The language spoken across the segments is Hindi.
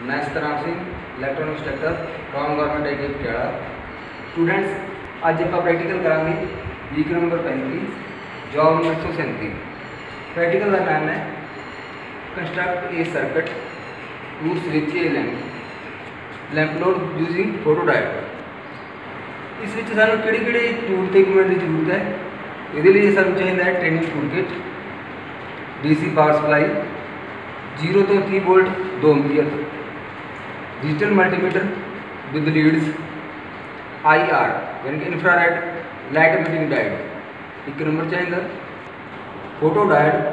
मैं Satram Singh electronic instructor from government I Patiala. Students, अज आप प्रैक्टिकल करांगे week number 35 job number 137। Practical का नाम है construct a circuit to switch a lamp load using photo diode. इस विच सानू किहड़े टूल ते इक्विपमेंट की जरूरत है। ये लिए सानू चाहिए है training tool kit, DC power supply 0 तो 30 volt 2 ampere, digital multimeter with leads, IR यानी कि इंफ्रारेड लाइट एमिटिंग डायोड। एक नंबर चाहिए photo diode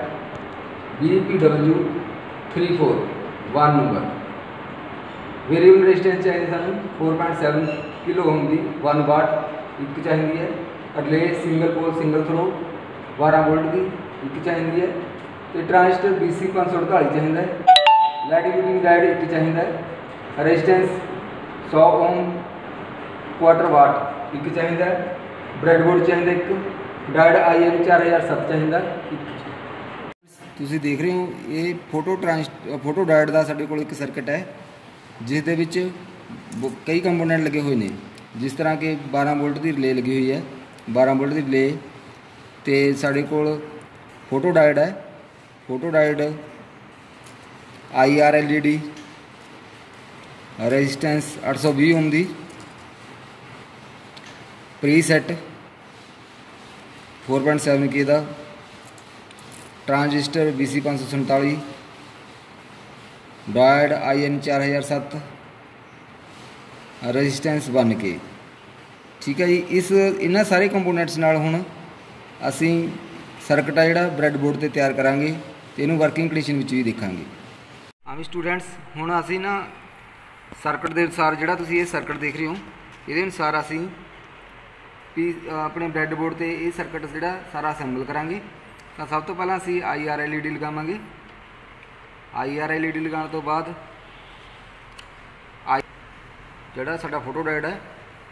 BPW34 1 number. Variable resistance चाहिए सानू 4.7 किलो ओम की 1 वाट एक चाहिए है। अगले single pole single throw 12 volt की एक चाहिए है। तो ट्रांजिस्टर BC 548 चाहिए है। लाइट एमिटिंग डायोड एक चाहिए है। रेजिस्टेंस 100 ओम क्वार्टर वाट एक चाहिए है। ब्रेडबोर्ड चाहिए एक, डायोड IM 4007 चाहिए। तुसी देख रहे हो ये फोटो डायोड का साडे कोल एक सर्किट है जिस दे विच कई कंपोनेंट लगे हुए हैं। जिस तरह के 12 वोल्ट की रिले लगी हुई है, 12 वोल्ट की रिले तो साडे कोल फोटो डायोड है। Photo diode IR LED, resistance 820 ohm की, प्रीसेट 4.7K का, transistor BC 547, diode IN 4007, resistance 1K। ठीक है जी। इन्हां सारे कंपोनेंट्स नाल हुण असीं सर्किट आ जिहड़ा ब्रेडबोर्ड ते तैयार करांगे ते इहनूं वर्किंग कंडीशन विच भी देखांगे। हाँ भी स्टूडेंट्स, हुण असीं ना सर्किट के अनुसार जिहड़ा तुसीं ये सर्किट देख रहे हो इहदे अनुसार असीं अपने ब्रेडबोर्ड ते ये सर्किट जिहड़ा सारा असैंबल करांगे। तो सब तो पहलां असीं IR LED लगावांगे। IR LED लगाने तो बाद जिहड़ा साडा फोटो डायोड है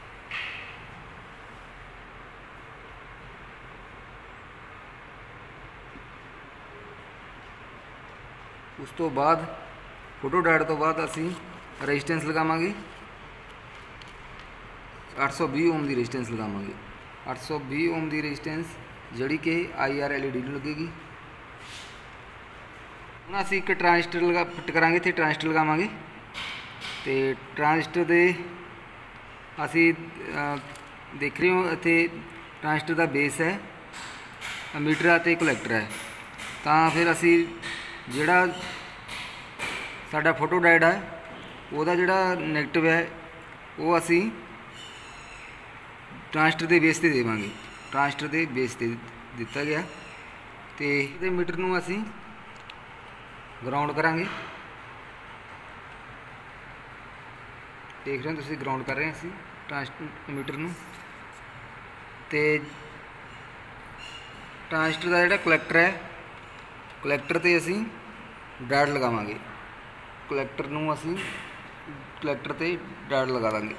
उस तो बाद फोटो डायोड तो बाद असी रेजिस्टेंस लगावांगे 820 ओम की रेजिस्टेंस लगावांगे। 820 ओम की रेजिस्टेंस जिहड़ी कि IR LED नूं लगेगी। हुण असी एक ट्रांजिस्टर फिट करांगे, इत्थे ट्रांजिस्टर लगावांगे तो ट्रांजिस्टर दे असी देख रहे हो इत्थे ट्रांजिस्टर का बेस है, मीटर ते कलैक्टर है। तो फिर असी जिहड़ा साडा फोटो डायोड है वह जिहड़ा नैगेटिव है वो असी ट्रांजिस्टर के बेस ते देवांगे। ट्रांजिस्टर के बेस ते दिता गया तो मीटर नूं असी ग्राउंड करांगे। देख रहे हो तुसीं ग्राउंड कर रहे हैं असी ट्रांजिस्टर मीटर नूं ते ट्रांजिस्टर का जिहड़ा कलैक्टर है कलैक्टर ते असी डायोड लगावांगे। कलैक्टर नूं असी कलैक्टर ते डायोड लगा देंगे।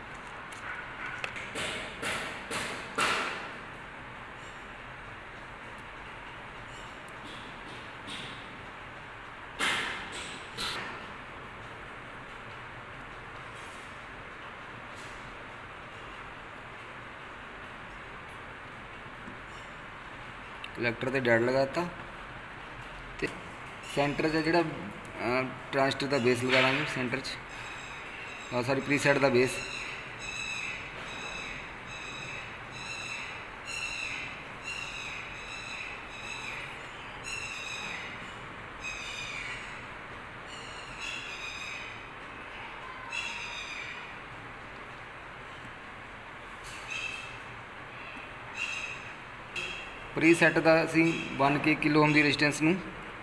कलैक्टर ते डायोड लगाता ते सेंटर च जिहड़ा ट्रांजिस्टर का बेस लगा देंगे। सेंटर सॉरी प्रीसेट का बेस प्रीसेट का असी 1 किलो ओम की रेजिस्टेंस नूं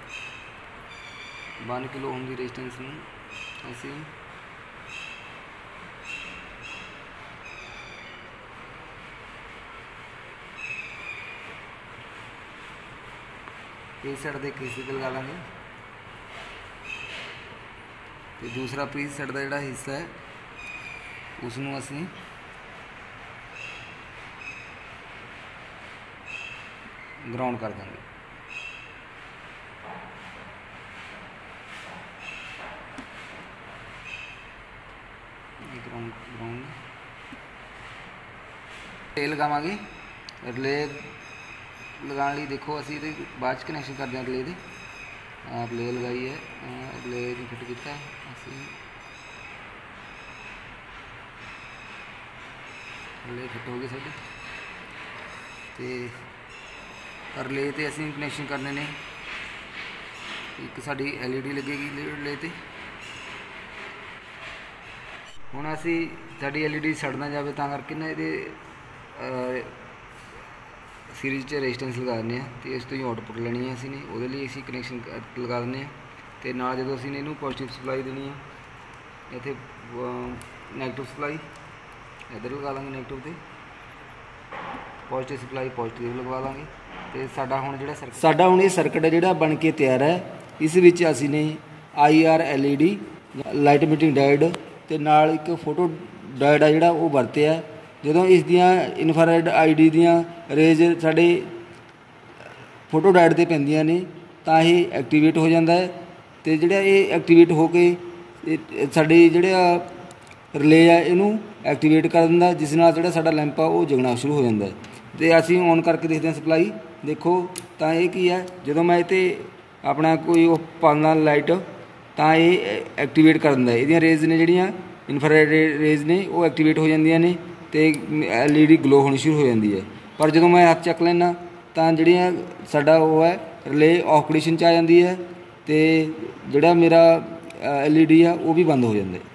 1 किलो ओम की रेजिस्टेंस नूं असी प्रीसेट के हिस्से ते लगा देंगे तो दूसरा प्रीसेट का जिहड़ा हिस्सा है उसनूं असी ग्राउंड कर देंगे। ग्राउंड ग्राउंड रिले लगावांगे। रिले लगाने लिए देखो असी बाद कनैक्शन करते हैं रिले रिले लगाई है, रिले फिट किया असी रिले फिट हो गए साढ़े तो रिले तो असी कनैक्शन करने ने। एक साड़ी LED लगेगी रिले ते। हुण असी साड़ी LED सड़ ना जाए तां करके ना ये सीरीज रेजिस्टेंस लगा दें तो इस तो ही आउटपुट लेनी है असी ने वो असी कनैक्शन लगा दें तो नाल जो असी इनू पॉजिटिव सप्लाई देनी है इत्थे नैगेटिव सप्लाई इधर लगा देंगे नैगेटिव से पॉजिटिव सप्लाई पॉजिटिव लगवा देंगे। तो साडा हुण ये सर्किट है जिहड़ा बन के तैयार है। इस विच असी ने IR LED light emitting diode ते नाल एक फोटो डायोड है जिहड़ा वो वरतिया। ਜਦੋਂ ਇਸ ਦੀਆਂ ਇਨਫਰਾਰੈਡ ID ਦੀਆਂ ਰੇਜ ਸਾਡੇ ਫੋਟੋ ਡਾਇਡ 'ਤੇ ਪੈਂਦੀਆਂ ਨੇ ਤਾਂ ਇਹ ਐਕਟੀਵੇਟ ਹੋ ਜਾਂਦਾ ਹੈ ਅਤੇ ਜਿਹੜਾ ਇਹ ਐਕਟੀਵੇਟ ਹੋ ਕੇ ਸਾਡੇ ਜਿਹੜਾ ਰਿਲੇ ਆ ਇਹਨੂੰ ਐਕਟੀਵੇਟ ਕਰ ਦਿੰਦਾ, ਜਿਸ ਨਾਲ ਜਿਹੜਾ ਸਾਡਾ ਲੈਂਪ ਆ ਉਹ ਜਗਣਾ ਸ਼ੁਰੂ ਹੋ ਜਾਂਦਾ ਹੈ। ਅਤੇ ਅਸੀਂ ਔਨ ਕਰਕੇ ਦੇਖਦੇ ਹਾਂ ਸਪਲਾਈ, ਦੇਖੋ ਤਾਂ ਇਹ ਕੀ ਹੈ, ਜਦੋਂ ਮੈਂ ਇਹ 'ਤੇ ਆਪਣਾ ਕੋਈ ਉਹ ਪਾਉਂਦਾ ਲਾਈਟ ਤਾਂ ਇਹ ਐਕਟੀਵੇਟ ਕਰ ਦਿੰਦਾ। ਇਹਦੀਆਂ ਰੇਜ਼ ਨੇ ਜਿਹੜੀਆਂ ਇਨਫਰਾਰੈਡ ਰੇਜ਼ ਨੇ ਉਹ ਐਕਟੀਵੇਟ ਹੋ ਜਾਂਦੀਆਂ ਨੇ तो LED ग्लो होनी शुरू हो जाती है। पर जो मैं हाथ चक लेना तो जड़ियाँ साडा वो है रिले ऑफ कंडीशन च आ जाती है तो जोड़ा मेरा LED है वो भी बंद हो जाता है।